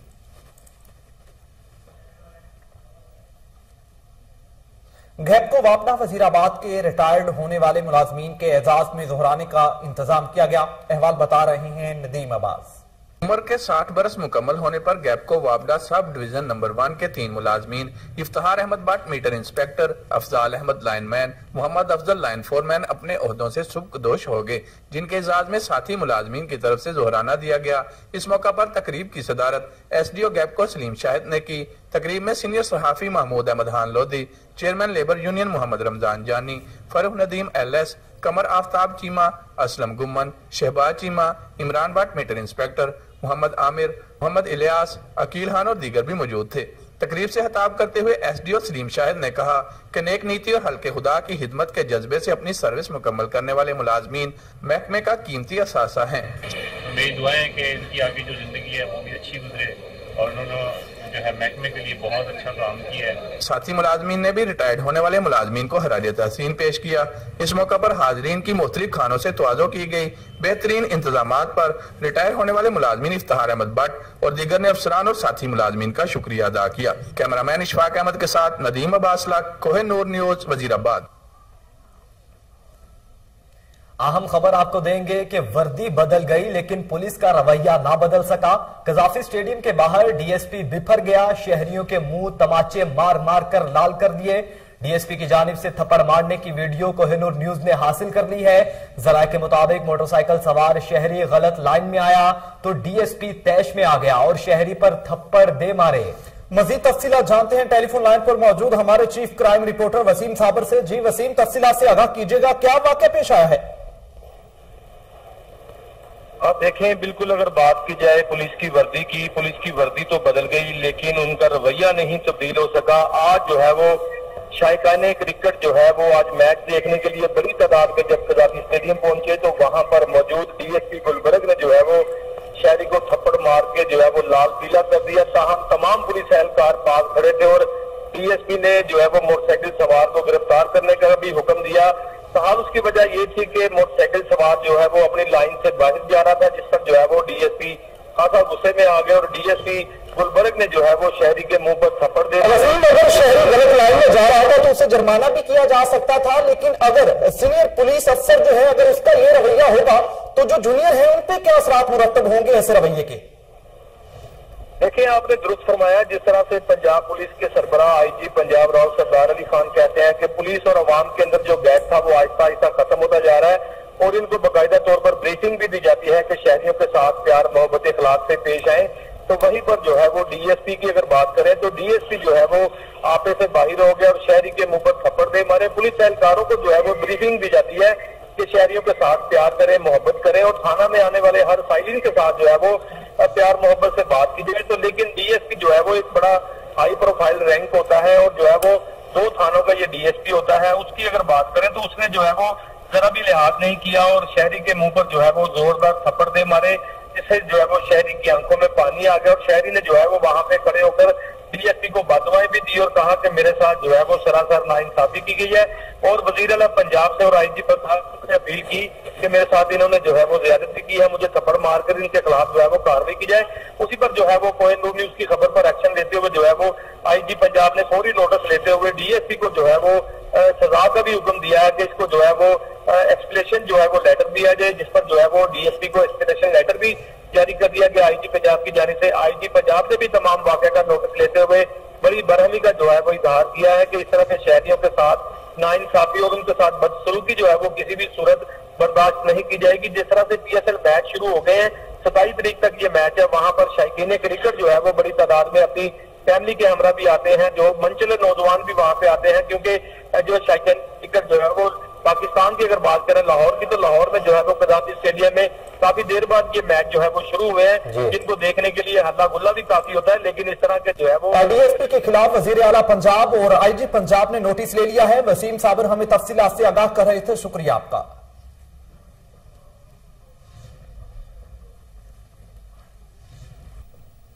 گھیپ کو واپڈا وزیر آباد کے ریٹائرڈ ہونے والے ملازمین کے اعزاز میں ظہرانے کا انتظام کیا گیا۔ احوال بتا رہے ہیں ندیم عباس۔ उम्र के 60 बरस मुकम्मल होने पर गैपको वापडा सब डिवीजन नंबर 1 के 3 मुलाजमीन Iftikhar Ahmed Bhatt meter inspector, Afzal Ahmed lineman, Mohammad Afzal line foreman अपने ओहदों से सुबकदोश हो गए, जिनके एजाज में साथी मुलाजमीन की तरफ से जोहराना दिया गया। इस मौका पर तकरीब की सदारत SDO गैपको सलीम शाहिद ने की। तकरीब में सीनियर सहाफी Mahmood Ahmed Khan Lodhi, chairman labour union Mohammad Ramzan Jani, Farrukh Nadeem LS, Qamar Aftab Cheema, Aslam Gumman, Shahbaz Cheema, Imran Bhatt meter inspector, Mohammad Aamir, Mohammad Ilyas, Aqeel Khan और दीगर भी मौजूद थे। तकरीब से खिताब करते हुए SDO सलीम शाहिद ने कहा कि नेक नीति और हल्के खुदा की खिदमत के जज्बे से अपनी सर्विस मुकम्मल करने वाले मुलाजमीन महकमे का कीमती असासा हैं। मेरी दुआ है कि इनकी आगे जो जिंदगी है वो भी अच्छी गुजरे और उन्होंने जो है महकमे के लिए बहुत अच्छा काम किया है। साथी मुलाजमीन ने भी रिटायर्ड होने वाले मुलाजमीन को खराज तहसीन पेश किया। इस मौका पर हाजरीन की मुख्तलिफ खानों से तवाज़ो की गई। बेहतरीन इंतजामात पर रिटायर होने वाले मुलाजमीन इफ्तिखार अहमद भट्ट और दीगर ने अफसरान और साथी मुलाजमीन का शुक्रिया अदा किया। कैमरामैन इशफाक अहमद के साथ नदीम अब्बास लाख, कोहिनूर न्यूज, वजीराबाद। अहम खबर आपको देंगे कि वर्दी बदल गई लेकिन पुलिस का रवैया ना बदल सका। कजाफी स्टेडियम के बाहर DSP बिफर गया, शहरियों के मुंह तमाचे मार मार कर लाल कर दिए। DSP की जानिब से थप्पड़ मारने की वीडियो कोहिनूर न्यूज ने हासिल कर ली है। जराये के मुताबिक मोटरसाइकिल सवार शहरी गलत लाइन में आया तो DSP तैश में आ गया और शहरी पर थप्पड़ दे मारे। मजीद तफसीलात जानते हैं टेलीफोन लाइन पर मौजूद हमारे चीफ क्राइम रिपोर्टर वसीम साबर से। जी वसीम, तफसीलात से आगाह कीजिएगा, क्या वाकया पेश आया है? आप देखें, बिल्कुल अगर बात की जाए पुलिस की वर्दी तो बदल गई लेकिन उनका रवैया नहीं तब्दील हो सका। आज जो है वो शायकाने क्रिकेट जो है वो आज मैच देखने के लिए बड़ी तादाद में जब कजाफी स्टेडियम पहुंचे तो वहां पर मौजूद DSP गुलबर्ग ने जो है वो शहरी को थप्पड़ मार के जो है वो लाल पीला कर दिया। ताहम तमाम पुलिस एहलकार पास खड़े थे और DSP ने जो है वो मोटरसाइकिल सवार को गिरफ्तार करने का भी हुक्म दिया। ताहम उसकी वजह ये थी कि मोटरसाइकिल सवार जो है वो अपनी लाइन से बाहर जा रहा था, जिस पर जो है वो DSP खासा गुस्से में आ गए और DSP गुलबर्ग ने जो है वो शहरी के मुंह पर थप्पड़ दे दिया। अगर शहरी गलत लाइन में जा रहा था तो उसे जुर्माना भी किया जा सकता था, लेकिन अगर सीनियर पुलिस अफसर जो है अगर उसका ये रवैया होगा तो जो जूनियर है उन पे क्या असरात मुरतब होंगे ऐसे रवैये के? देखिए, आपने दुरुस्त फरमाया। जिस तरह से पंजाब पुलिस के सरबराह IG पंजाब राव सरदार अली खान कहते हैं कि पुलिस और अवाम के अंदर जो गैप था वो आहिस्ता आहिस्ता खत्म होता जा रहा है और इनको बाकायदा तौर पर ब्रीफिंग भी दी जाती है कि शहरियों के साथ प्यार मोहब्बत इखलाक से पेश आए। तो वहीं पर जो है वो DSP की अगर बात करें तो DSP जो है वो आपे से बाहर हो गया और शहरी के मुंह पर थप्पड़ दे मारे। पुलिस एहलकारों को जो है वो ब्रीफिंग दी जाती है कि शहरियों के साथ प्यार करें, मोहब्बत करें और थाना में आने वाले हर फाइलिंग के साथ जो है वो प्यार मोहब्बत से बात की जाए। तो लेकिन DSP जो है वो एक बड़ा हाई प्रोफाइल रैंक होता है और जो है वो 2 थानों का ये DSP होता है। उसकी अगर बात करें तो उसने जो है वो जरा भी लिहाज नहीं किया और शहरी के मुंह पर जो है वो जोरदार थप्पड़ दे मारे, जिससे जो है वो शहरी की आंखों में पानी आ गया और शहरी ने जो है वो वहां पे खड़े होकर DSP को बददुआएं भी दी और कहा कि मेरे साथ जो है वो सरासर नाइंसाफी की गई है और वजीर आला पंजाब से और IG पंजाब से अपील की कि मेरे साथ इन्होंने जो है वो ज्यादती की है, मुझे थप्पड़ मारकर इनके खिलाफ जो है वो कार्रवाई की जाए। उसी पर जो है वो कोहिनूर न्यूज की खबर पर एक्शन लेते हुए जो है वो IG पंजाब ने फौरी नोटिस लेते हुए DSP को जो है वो सजा का भी हुक्म दिया है कि इसको जो है वो एक्सप्लेनेशन जो है वो लेटर दिया जाए, जिस पर जो है वो DSP को एक्सप्लेनेशन लेटर भी जारी कर दिया गया IG पंजाब की जानिब से। IG पंजाब ने भी तमाम वाक़े का नोटिस लेते हुए बड़ी बरहमी का जो है वो इजहार किया है कि इस तरह के शहरियों के साथ नाइंसाफी और उनके साथ बदसलूकी जो है वो किसी भी सूरत बर्दाश्त नहीं की जाएगी। जिस तरह से PSL मैच शुरू हो गए हैं, 27 तारीख तक ये मैच है, वहां पर शायकीन क्रिकेट जो है वो बड़ी तादाद में अपनी फैमिली के हमरा भी आते हैं, जो मनचले नौजवान भी वहां पे आते हैं, क्योंकि जो शायकीन क्रिकेट जो है वो पाकिस्तान की अगर बात करें लाहौर की, तो लाहौर में जो है वो कजाफी स्टेडियम में काफी देर बाद ये मैच जो है वो शुरू हुए हैं, जिनको देखने के लिए हल्ला गुल्ला भी काफी होता है। लेकिन इस तरह के जो है वो DSP के खिलाफ वजीर आला पंजाब और IG पंजाब ने नोटिस ले लिया है। वसीम साबर हमें तफसीलात से आगाह कर रहे थे, शुक्रिया आपका।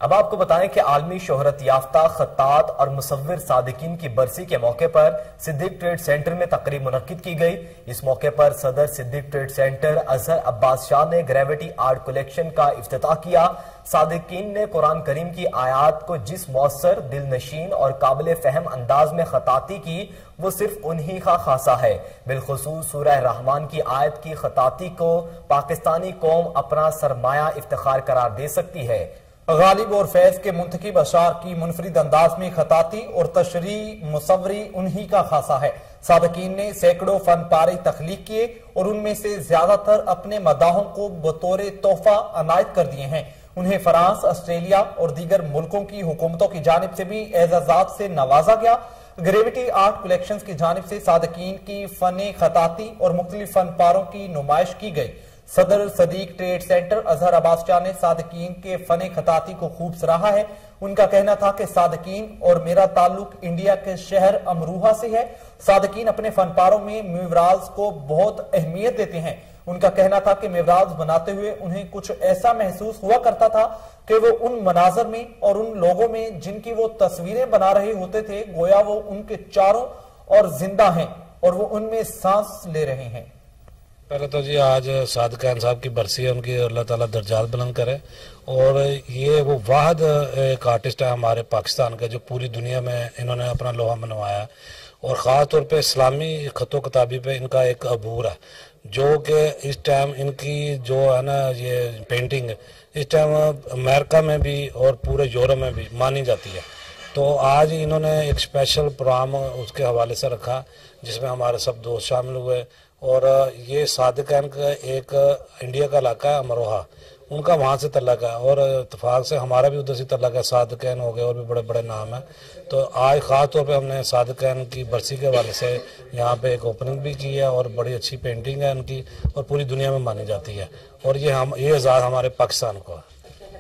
اب آپ کو بتائیں کہ عالمی شہرت یافتہ خطاط اور مصور صادقین کی برسی کے موقع پر صدیق ٹریڈ سینٹر میں تقریب منعقد کی گئی۔ اس موقع پر صدر صدیق ٹریڈ سینٹر اظہر عباس شاہ نے گریوٹی آرٹ کلیکشن کا افتتاح کیا۔ صادقین نے قرآن کریم کی آیات کو جس مؤثر، دل نشین اور قابل فہم انداز میں خطاطی کی وہ صرف انہی کا خاصہ ہے۔ بالخصوص سورہ رحمان کی آیت کی خطاطی کو پاکستانی قوم اپنا سرمایہ افتخار قرار دے سکتی ہے۔ غالب اور فیض کے منتخب اشعار کی منفرد انداز میں خطاطی اور تشریح مصوری انہی کا خاصہ ہے۔ صادقین نے سینکڑوں فن پارے تخلیق کیے اور ان میں سے زیادہ تر اپنے مداحوں کو بطور تحفہ عنایت کر دیے ہیں۔ انہیں فرانس، آسٹریلیا اور دیگر ملکوں کی حکومتوں کی جانب سے بھی اعزازات سے نوازا گیا۔ گریوٹی آرٹ کلیکشنز کی جانب سے صادقین کی فن خطاطی اور مختلف فن پاروں کی نمائش کی گئی۔ صدر صدیق ٹریڈ سینٹر اظہر عباس شاہ نے صادقین کے فن خطاطی کو خوب سراہا ہے۔ ان کا کہنا تھا کہ صادقین اور میرا تعلق انڈیا کے شہر امروہہ سے ہے۔ صادقین اپنے فن پاروں میں میوراز کو بہت اہمیت دیتے ہیں۔ ان کا کہنا تھا کہ میوراز بناتے ہوئے انہیں کچھ ایسا محسوس ہوا کرتا تھا کہ وہ ان مناظر میں اور ان لوگوں میں جن کی وہ تصویریں بنا رہے ہوتے تھے گویا وہ ان کے چاروں اور زندہ ہیں اور وہ ان میں سانس لے رہے ہیں۔ پہلے تو جی آج صادقین صاحب کی برسی ہے، ان کی اللہ تعالیٰ درجات بلند کرے، اور یہ وہ واحد ایک آرٹسٹ ہے ہمارے پاکستان کا جو پوری دنیا میں انہوں نے اپنا لوہا منوایا، اور خاص طور پہ اسلامی خط و کتابی پہ ان کا ایک عبور ہے، جو کہ اس ٹائم ان کی جو ہے نا یہ پینٹنگ اس ٹائم امریکہ میں بھی اور پورے یورپ میں بھی مانی جاتی ہے۔ تو آج انہوں نے ایک اسپیشل پروگرام اس کے حوالے سے رکھا جس میں ہمارے سب دوست شامل ہوئے، اور یہ صادقین کا ایک انڈیا کا علاقہ ہے امروہہ، ان کا وہاں سے تعلق ہے، اور اتفاق سے ہمارا بھی ادھر سے تعلق ہے، صادقین ہو گئے اور بھی بڑے بڑے نام ہیں۔ تو آج خاص طور پہ ہم نے صادقین کی برسی کے حوالے سے یہاں پہ ایک اوپننگ بھی کی ہے، اور بڑی اچھی پینٹنگ ہے ان کی اور پوری دنیا میں مانی جاتی ہے، اور یہ اعزاز ہمارے پاکستان کو ہے۔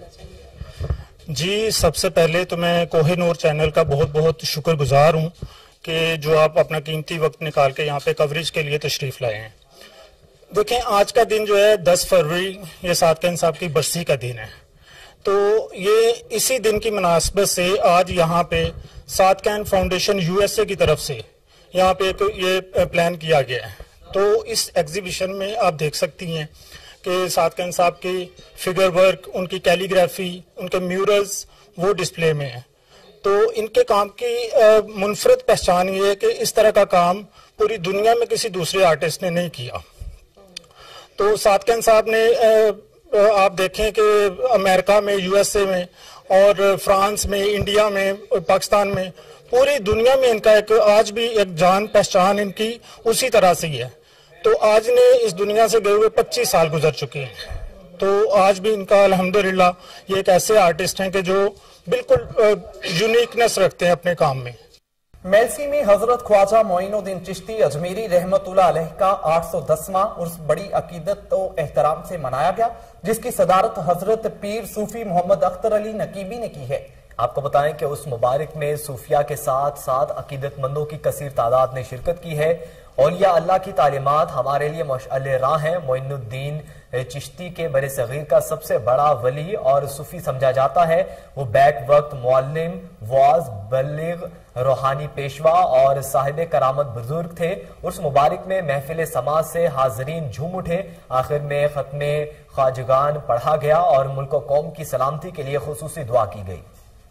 جی سب سے پہلے تو میں کوہ نور چینل کا بہت بہت شکر گزار ہوں کہ جو آپ اپنا قیمتی وقت نکال کے یہاں پہ کوریج کے لیے تشریف لائے ہیں۔ دیکھیں آج کا دن جو ہے 10 فروری یہ صادقین صاحب کی برسی کا دن ہے، تو یہ اسی دن کی مناسبت سے آج یہاں پہ صادقین فاؤنڈیشن USA کی طرف سے یہاں پہ یہ پلان کیا گیا ہے۔ تو اس ایگزیبیشن میں آپ دیکھ سکتی ہیں کہ صادقین صاحب کی فگر ورک، ان کی کیلیگرافی، ان کے میورلز وہ ڈسپلے میں ہیں۔ تو ان کے کام کی منفرد پہچان یہ ہے کہ اس طرح کا کام پوری دنیا میں کسی دوسرے آرٹسٹ نے نہیں کیا۔ تو صادقین صاحب نے آپ دیکھیں کہ امریکہ میں، USA میں اور فرانس میں، انڈیا میں، پاکستان میں، پوری دنیا میں ان کا ایک آج بھی ایک جان پہچان ان کی اسی طرح سے ہی ہے۔ تو آج نے اس دنیا سے گئے ہوئے 25 سال گزر چکے ہیں، تو آج بھی ان کا الحمدللہ یہ ایک ایسے آرٹسٹ ہیں کہ جو بالکل یونیکنس رکھتے ہیں اپنے کام میں۔ میلسی میں حضرت خواجہ معین الدین چشتی اجمیری رحمت اللہ علیہ کا 810واں عرس بڑی عقیدت و احترام سے منایا گیا، جس کی صدارت حضرت پیر صوفی محمد اختر علی نقیبی نے کی ہے۔ آپ کو بتائیں کہ اس مبارک میں صوفیہ کے ساتھ ساتھ عقیدت مندوں کی کثیر تعداد نے شرکت کی ہے۔ اولیاء اللہ کی تعلیمات ہمارے لیے مشعل راہ ہیں۔ معین الدین چشتی کے بر صغیر کا سب سے بڑا ولی اور صوفی سمجھا جاتا ہے۔ وہ بیک وقت معلم، واعظ، بلغ، روحانی پیشوا اور صاحب کرامت بزرگ تھے۔ اس مبارک میں محفل سماعت سے حاضرین جھوم اٹھے۔ آخر میں ختم خواجگان پڑھا گیا اور ملک و قوم کی سلامتی کے لیے خصوصی دعا کی گئی۔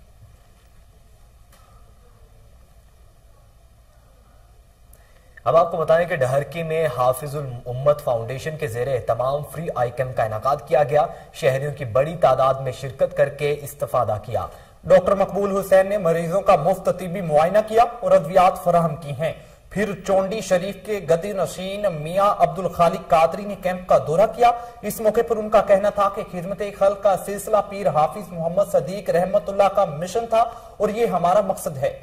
اب آپ کو بتائیں کہ ڈہرکی میں حافظ الامت فاؤنڈیشن کے زیر اہتمام فری آئی کیمپ کا انعقاد کیا گیا۔ شہریوں کی بڑی تعداد میں شرکت کر کے استفادہ کیا۔ ڈاکٹر مقبول حسین نے مریضوں کا مفت طبی معائنہ کیا اور ادویات فراہم کی ہیں۔ پھر چونڈی شریف کے گدی نشین میاں عبد الخالق قادری نے کیمپ کا دورہ کیا۔ اس موقع پر ان کا کہنا تھا کہ خدمت خلق کا سلسلہ پیر حافظ محمد صدیق رحمت اللہ کا مشن تھا اور یہ ہمارا مقصد ہے۔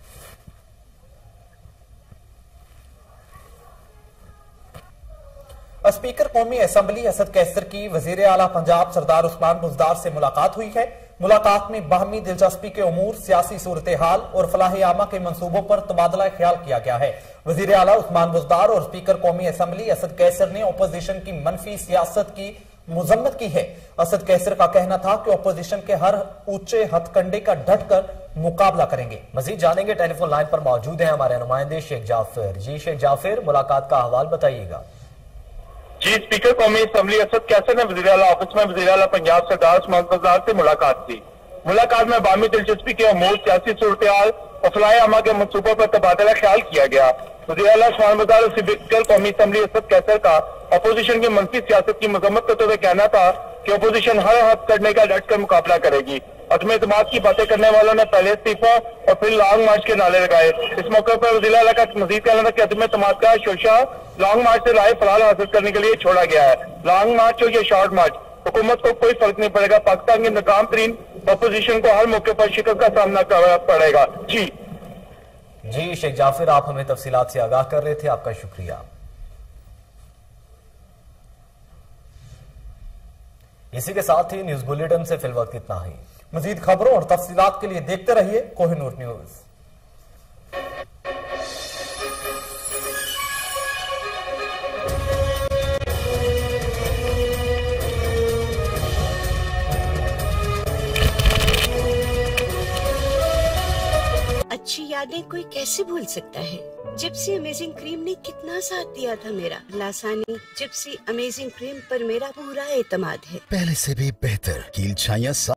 اسپیکر قومی اسمبلی اسد کیسر کی وزیر اعلیٰ پنجاب سردار عثمان بزدار سے ملاقات ہوئی ہے۔ ملاقات میں باہمی دلچسپی کے امور، سیاسی صورتحال اور فلاح عامہ کے منصوبوں پر تبادلہ خیال کیا گیا ہے۔ وزیر اعلیٰ عثمان بزدار اور اسپیکر قومی اسمبلی اسد کیسر نے اپوزیشن کی منفی سیاست کی मजम्मत की है। असद कैसर का कहना था कि अपोजिशन के हर ऊंचे हथकंडे का डटकर मुकाबला करेंगे। मजीद जानेंगे, टेलीफोन लाइन पर मौजूद हैं हमारे नुमाइंदे शेख जाफिर। जी शेख जाफिर, मुलाकात का अहवाल बताइएगा। जी, स्पीकर कौमी असम्बली असद कैसर ने वज़ीर आला ऑफिस में वज़ीर आला पंजाब सरदार उस्मान बुज़दार से मुलाकात की। मुलाकात में बामी दिलचस्पी के अमूर, सियासी सूरत-ए-हाल और फलाह अमा के मनसूबों पर तबादला ख्याल किया गया। वज़ीर आला उस्मान बुज़दार और स्पीकर कौमी असम्बली असद कैसर का अपोजिशन की मनफी सियासत की मजम्मत करते हुए कहना था कि अपोजिशन हर हद करने का डट कर मुकाबला करेगी। अदम एतमाद की बातें करने वालों ने पहले इस्तीफा और फिर लॉन्ग मार्च के नारे लगाए। इस मौके पर वज़ीर आला का मजीद कहना था कि अदम एतमाद का शोशा लॉन्ग मार्च से राय फलाल हासिल करने के लिए छोड़ा गया है। लॉन्ग मार्च हो या शॉर्ट मार्च, हुकूमत को कोई फर्क नहीं पड़ेगा। पाकिस्तान की नाकाम तरीन अपोजिशन को हर मौके पर शिकस्त का सामना करना पड़ेगा। जी शेख जाफिर, आप हमें तफसीलात से आगाह कर रहे थे, आपका शुक्रिया। इसी के साथ ही न्यूज बुलेटिन से फिलवक्त इतना ही। मजीद खबरों और तफसीलात के लिए देखते रहिए कोहिनूर न्यूज। अच्छी यादें कोई कैसे भूल सकता है। जिप्सी अमेजिंग क्रीम ने कितना साथ दिया था मेरा। लासानी जिप्सी अमेजिंग क्रीम पर मेरा पूरा एतमाद है। पहले से भी बेहतर कील छाइयाँ